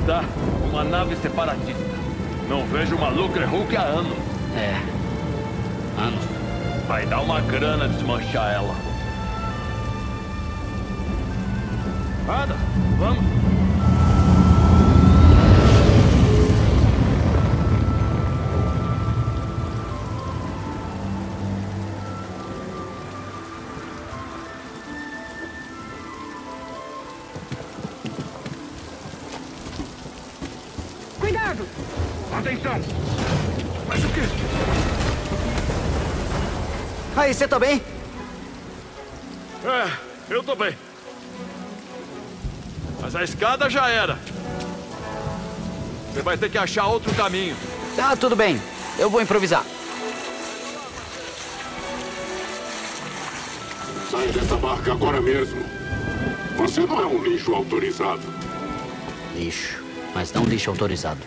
tá? Uma nave separatista. Não vejo uma Lucre Hulk há anos. É. Anos. Vai dar uma grana desmanchar ela. Nada, vamos. Cuidado! Atenção! Mas o quê? Aí, você tá bem? É, eu tô bem. Mas a escada já era. Você vai ter que achar outro caminho. Ah, tudo bem. Eu vou improvisar. Sai dessa barca agora mesmo. Você não é um lixo autorizado. Lixo. Mas não lixo autorizado.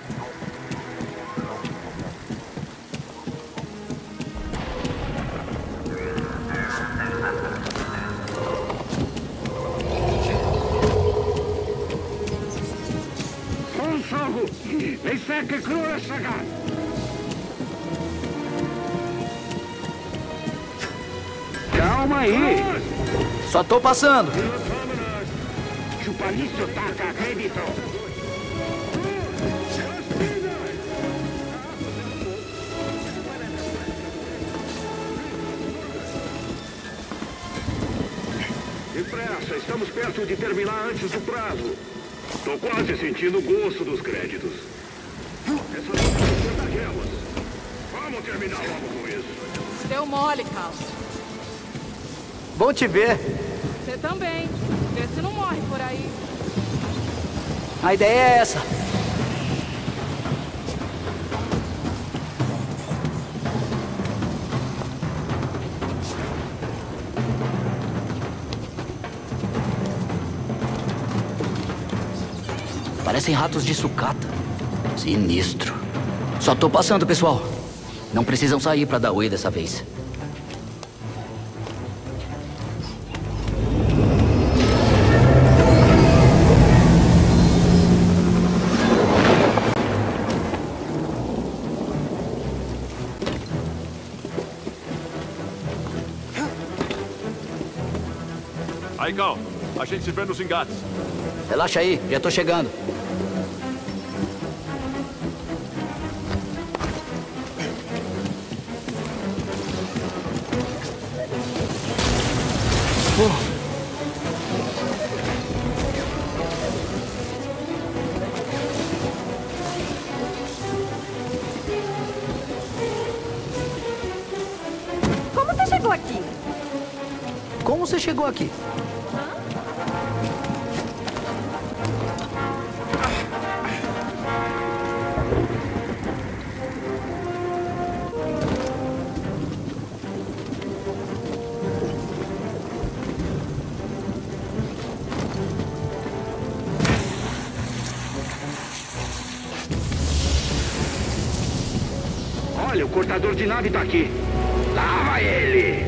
ليس ككرور الشغال. Calma aí. Só tô passando. Chupalício taca crédito. Depressa, estamos perto de terminar antes do prazo. Tô quase sentindo o gosto dos créditos. Essas são daquelas. Vamos terminar logo com isso. Deu mole, Carlos. Bom te ver. Você também. Vê se não morre por aí. A ideia é essa. Parecem ratos de sucata. Sinistro. Só tô passando, pessoal. Não precisam sair pra dar oi dessa vez. Aí, Cal. A gente se vê nos engates. Relaxa aí, já tô chegando. Como você chegou aqui? Como você chegou aqui? Olha, o cortador de nave tá aqui. Lava ele!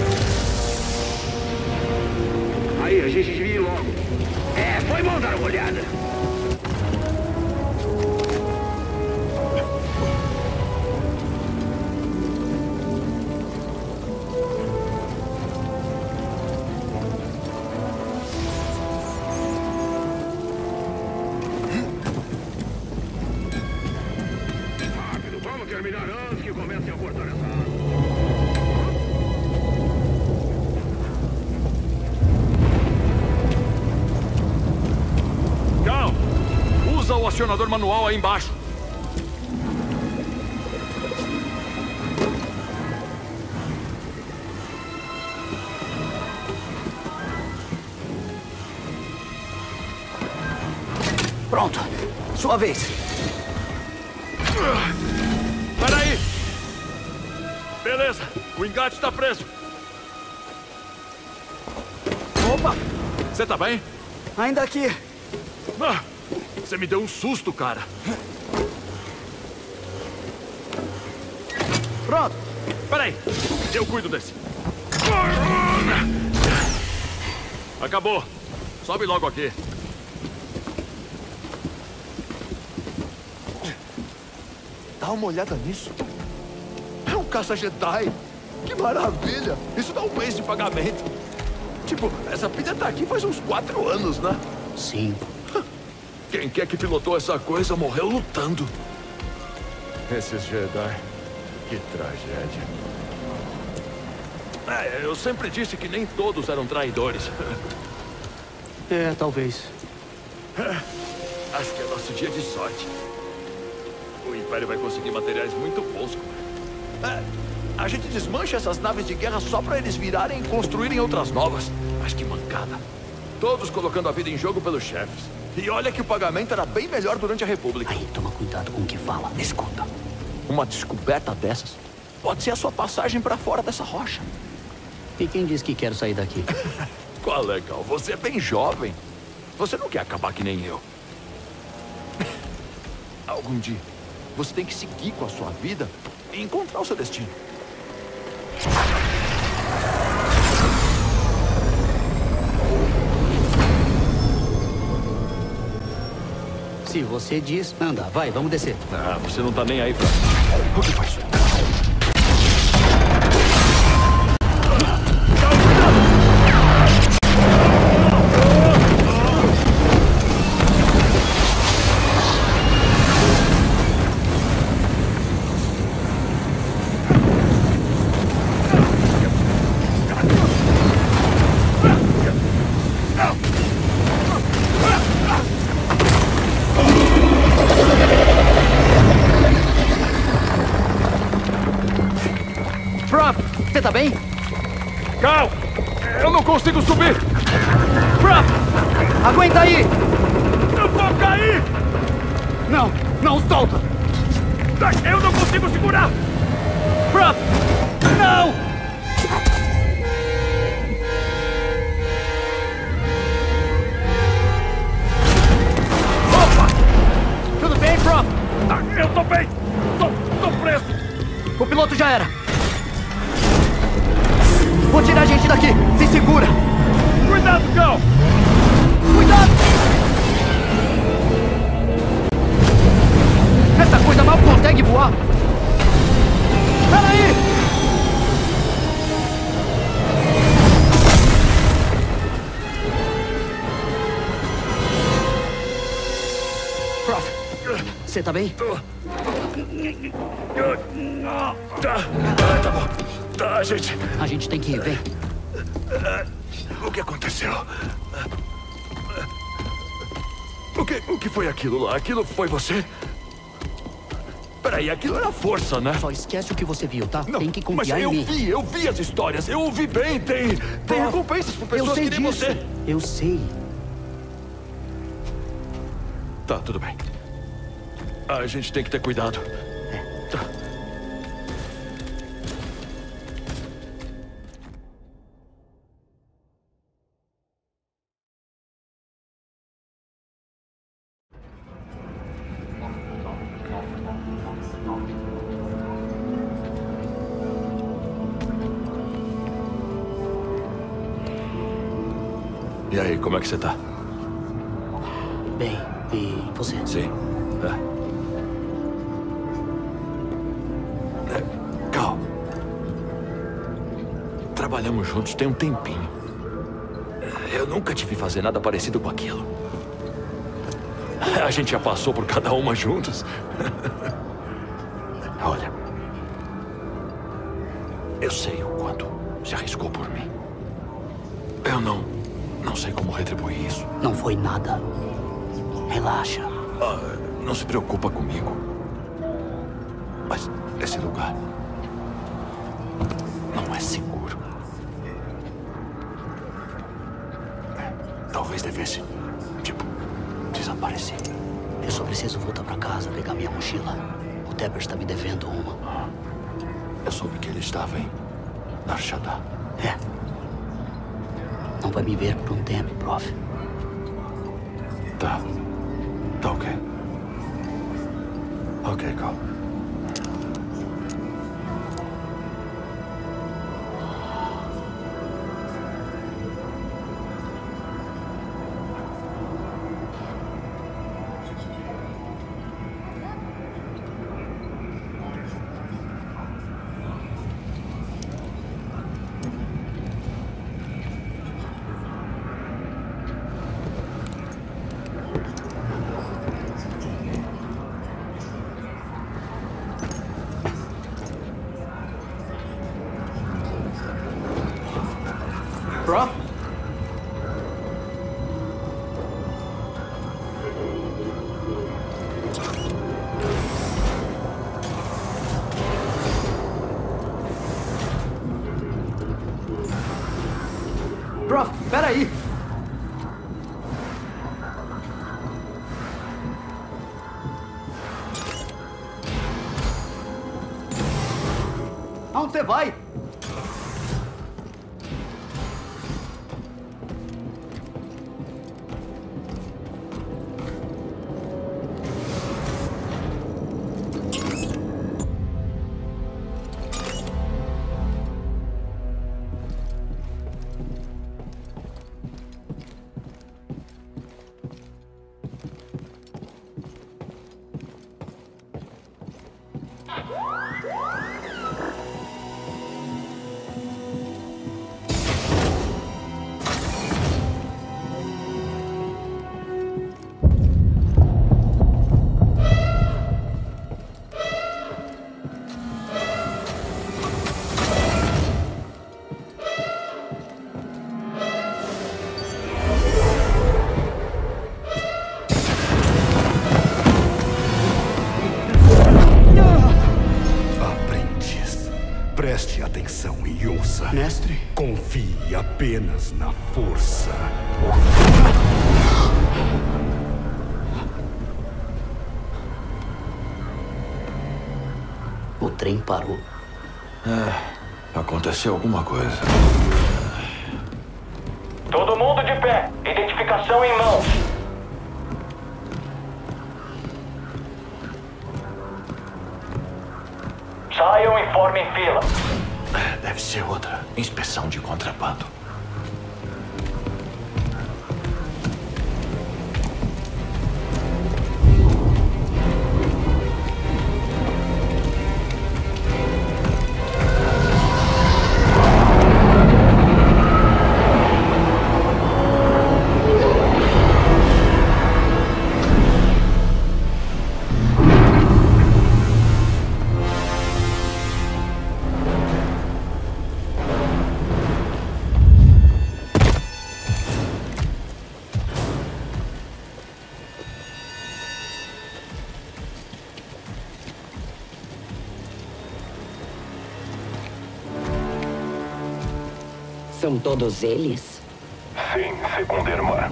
Aí, a gente devia ir logo. É, foi bom dar uma olhada. Rápido, vamos terminar antes que comecem a cortar essa água. Cal, usa o acionador manual aí embaixo. Pronto. Sua vez. Peraí! Beleza, o engate tá preso. Opa! Você tá bem? Ainda aqui. Ah, você me deu um susto, cara. Pronto. Peraí, eu cuido desse. Acabou. Sobe logo aqui. Dá uma olhada nisso. É um caça Jedi. Que maravilha. Isso dá um mês de pagamento. Tipo, essa pilha tá aqui faz uns 4 anos, né? 5. Quem quer que pilotou essa coisa morreu lutando. Esses Jedi. Que tragédia. Eu sempre disse que nem todos eram traidores. É, talvez. Acho que é nosso dia de sorte. O Império vai conseguir materiais muito bons com ele. A gente desmancha essas naves de guerra só pra eles virarem e construírem outras novas. Mas que mancada. Todos colocando a vida em jogo pelos chefes. E olha que o pagamento era bem melhor durante a República. Aí, toma cuidado com o que fala. Escuta, uma descoberta dessas pode ser a sua passagem pra fora dessa rocha. E quem diz que quer sair daqui? Qual é, Cal? Você é bem jovem. Você não quer acabar que nem eu. Algum dia, você tem que seguir com a sua vida e encontrar o seu destino. Se você diz, anda, vai, vamos descer. Você não tá nem aí pra... O que faz? Você tá bem? Cal! Eu não consigo subir! Prof! Aguenta aí! Eu vou cair! Não, não solta! Eu não consigo segurar! Prof! Não! Opa! Tudo bem, Prof? Eu tô bem! Tô preso! O piloto já era! Vou tirar a gente daqui! Se segura! Cuidado, Cal! Cuidado! Essa coisa mal consegue voar! Peraí! Prof, você tá bem? Tá bom. Tá, gente. A gente tem que ir, vem. O que aconteceu? O que foi aquilo lá? Aquilo foi você? Peraí, aquilo era força, né? Só esquece o que você viu, tá? Não, Tem que mas confiar em mim. eu vi as histórias. Eu ouvi bem. Tem recompensas por pessoas Eu sei que nem disso. você. Eu sei. Tá, tudo bem. A gente tem que ter cuidado. Tá. E aí, como é que você tá? Bem, e você? Sim. Cal. Trabalhamos juntos tem um tempinho. Eu nunca te vi fazer nada parecido com aquilo. A gente já passou por cada uma juntos. Olha. Eu sei o quanto se arriscou por mim. Eu não sei como retribuir isso. Não foi nada. Relaxa. Não se preocupa comigo. Mas esse lugar não é seguro. Talvez devesse, desaparecer. Eu só preciso voltar pra casa, pegar minha mochila. O Tepper está me devendo uma. Eu soube que ele estava em Nar Shaddaa. É. Não vai me ver por um tempo, prof. Tá. Tá ok. Ok, Cal. Prof? Prof, peraí! Aonde você vai? Preste atenção e ouça. Mestre? Confie apenas na força. O trem parou. Aconteceu alguma coisa. Todo mundo de pé. Identificação em mãos. Saiam e formem fila. Deve ser outra inspeção de contrabando. São todos eles? Sim, segundo a irmã.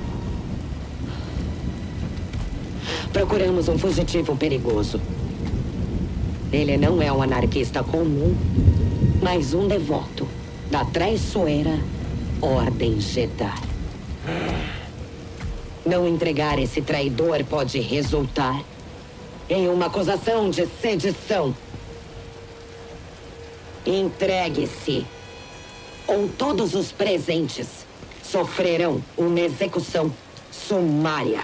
Procuramos um fugitivo perigoso. Ele não é um anarquista comum, mas um devoto da traiçoeira Ordem Jedi. Não entregar esse traidor pode resultar em uma acusação de sedição. Entregue-se, ou todos os presentes sofrerão uma execução sumária.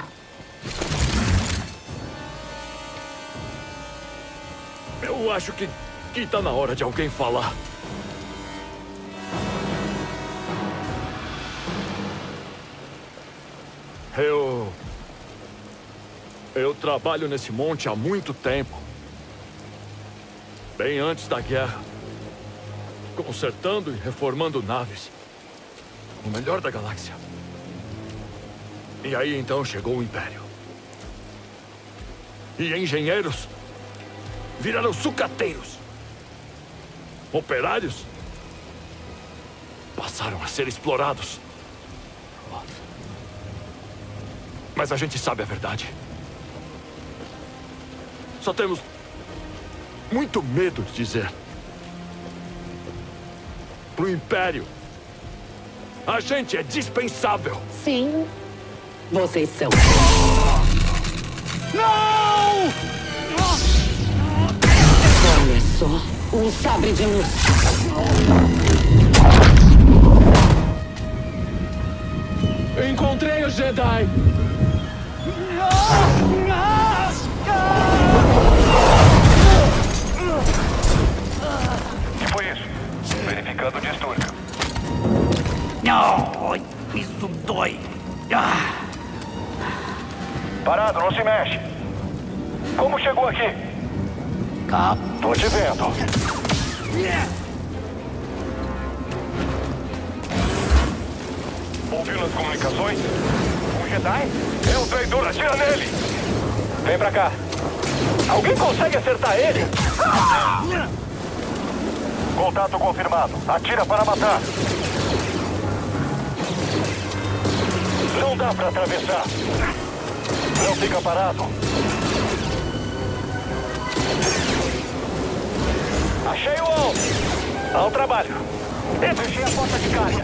Eu acho que tá na hora de alguém falar. Eu trabalho nesse monte há muito tempo. Bem antes da guerra. Consertando e reformando naves. O melhor da galáxia. E aí então chegou o Império. E engenheiros viraram sucateiros. Operários passaram a ser explorados. Mas a gente sabe a verdade. Só temos muito medo de dizer. Pro Império, a gente é dispensável. Sim, vocês são. Não! Olha só, um sabre de luz. Encontrei o Jedi. O que foi isso? Verificando o distúrbio. Não, isso dói. Parado, não se mexe. Como chegou aqui? Tô te vendo. Ouviu nas comunicações? Um Jedi? É um traidor, atira nele! Vem pra cá. Alguém consegue acertar ele? Contato confirmado. Atira para matar. Não dá pra atravessar. Não fica parado. Achei o alvo. Ao trabalho. Fechei a porta de carga.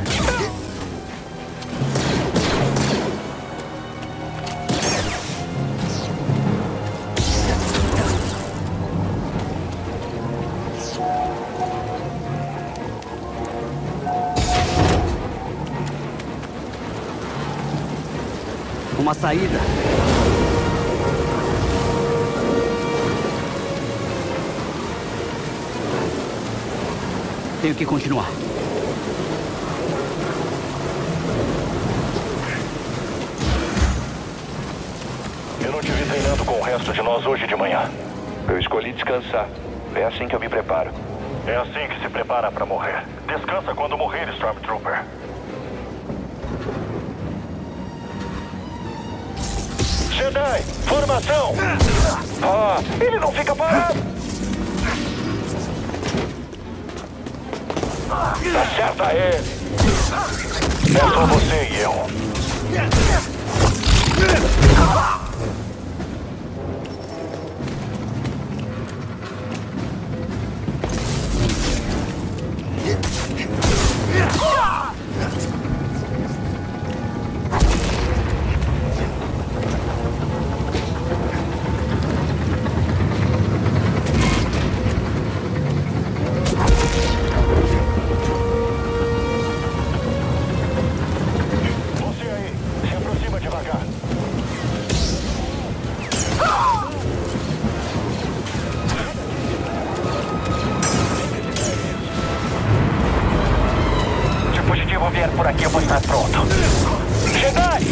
Uma saída. Tenho que continuar. Eu não te vi treinando com o resto de nós hoje de manhã. Eu escolhi descansar. É assim que eu me preparo. É assim que se prepara para morrer. Descansa quando morrer, Stormtrooper. Jedi, formação! Ah, ele não fica parado! Acerta ele! É só você e eu. Vier por aqui, eu vou estar pronto. Jedi!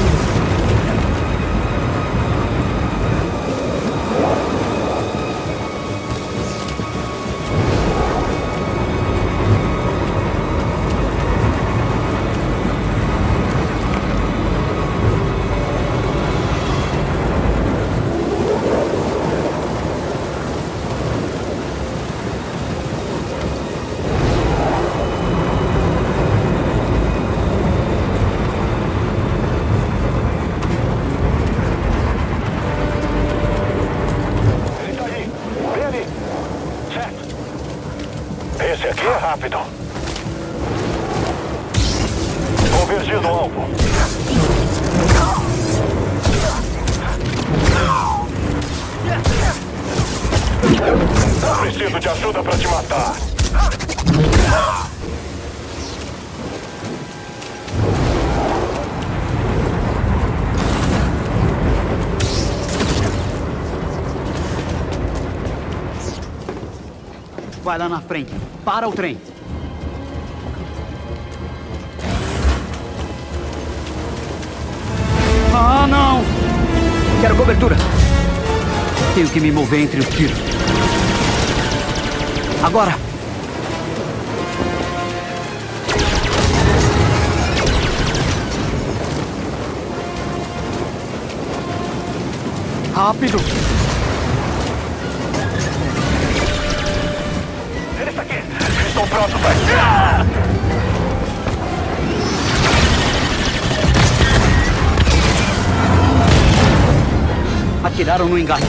Esse aqui é rápido. Convergido ao alvo. Preciso de ajuda para te matar. Vai lá na frente. Para o trem. Ah, não! Quero cobertura. Tenho que me mover entre os tiros. Agora! Rápido! Eles aqui! Estou pronto para atirar! Atiraram no engaste.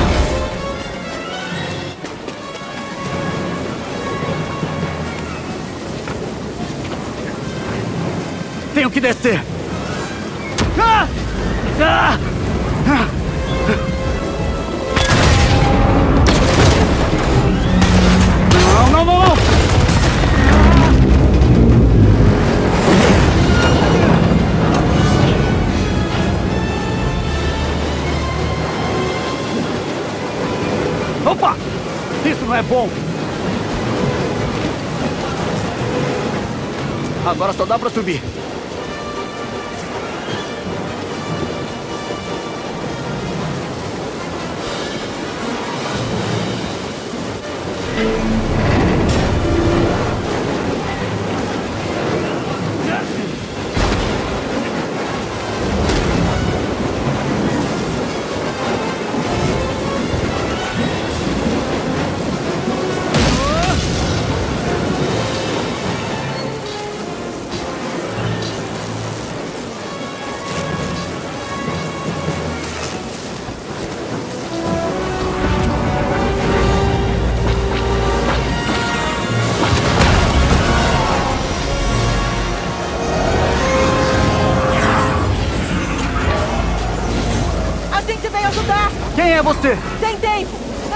Tenho que descer. Ah! Ah! Ah! Não, não, não, não! Opa! Isso não é bom! Agora só dá pra subir.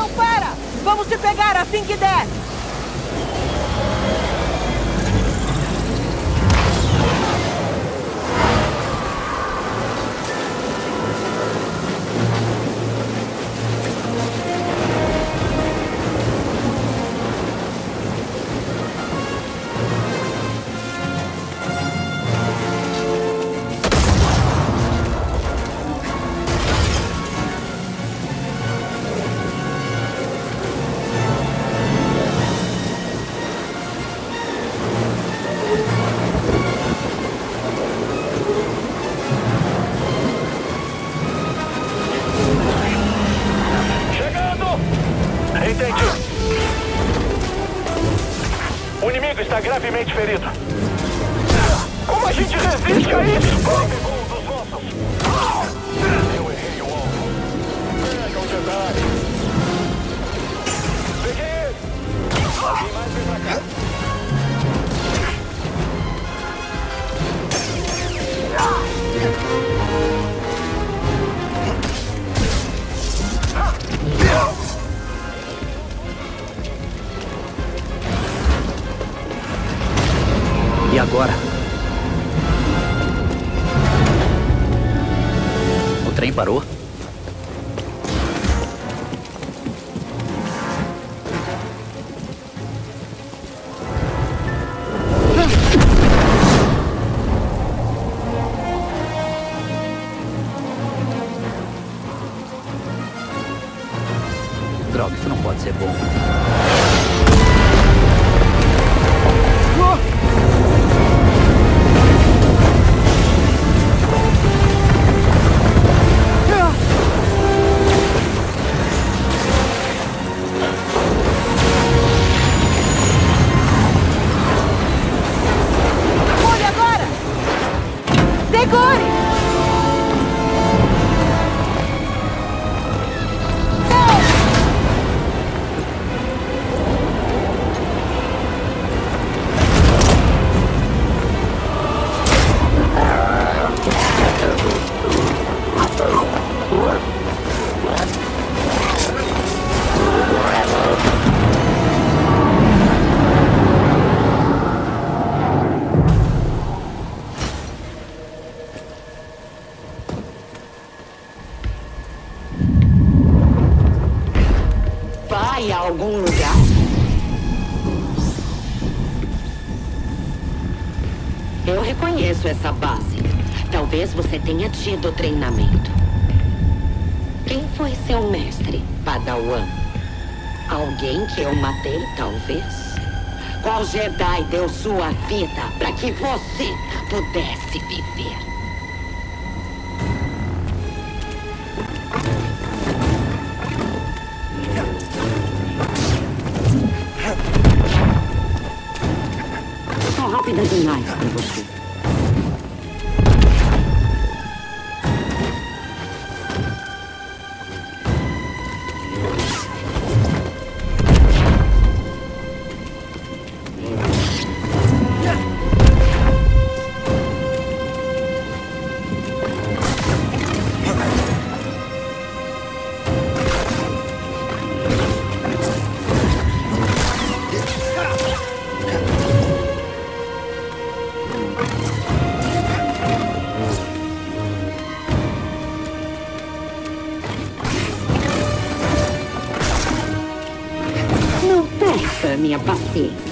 Não, para! Vamos te pegar assim que der! Gravemente ferido. Como a gente resiste a isso? Pegou um dos nossos. Eu errei o alvo. Pega o Jedi. Peguei ele. Alguém mais vem pra cá. E agora? O trem parou? Droga, isso não pode ser bom. A algum lugar? Eu reconheço essa base. Talvez você tenha tido treinamento. Quem foi seu mestre, Padawan? Alguém que eu matei, talvez? Qual Jedi deu sua vida para que você pudesse viver? Rápida demais para você. Minha paciência.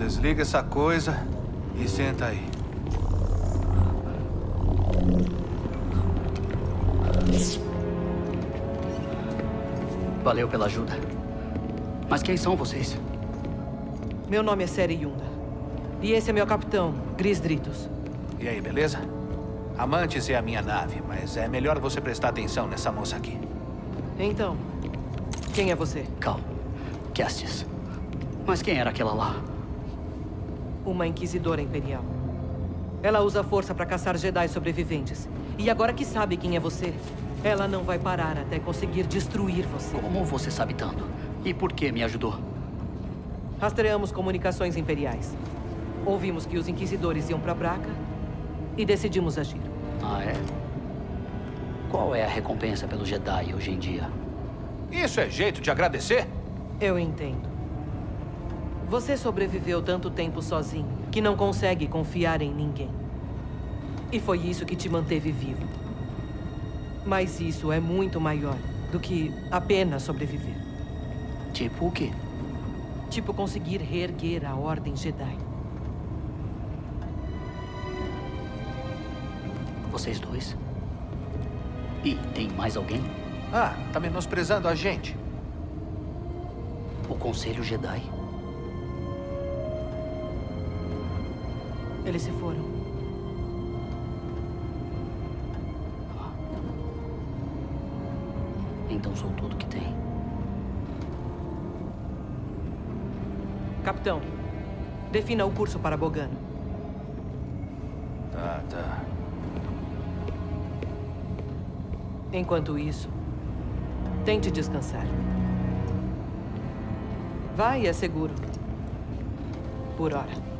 Desliga essa coisa e senta aí. Valeu pela ajuda. Mas quem são vocês? Meu nome é Seri Yunda. E esse é meu capitão, Gris Dritos. E aí, beleza? Amantes é a minha nave, mas é melhor você prestar atenção nessa moça aqui. Então, quem é você? Cal. Kestis. Mas quem era aquela lá? Uma inquisidora imperial. Ela usa a força para caçar Jedi sobreviventes. E agora que sabe quem é você, ela não vai parar até conseguir destruir você. Como você sabe tanto? E por que me ajudou? Rastreamos comunicações imperiais. Ouvimos que os inquisidores iam para Braca e decidimos agir. Ah, é? Qual é a recompensa pelo Jedi hoje em dia? Isso é jeito de agradecer? Eu entendo. Você sobreviveu tanto tempo sozinho que não consegue confiar em ninguém. E foi isso que te manteve vivo. Mas isso é muito maior do que apenas sobreviver. Tipo o quê? Tipo conseguir reerguer a Ordem Jedi. Vocês dois? E tem mais alguém? Ah, tá menosprezando a gente. O Conselho Jedi? Eles se foram. Então sou tudo que tem. Capitão, defina o curso para Bogano. Tá. Enquanto isso, tente descansar. Vai, é seguro. Por hora.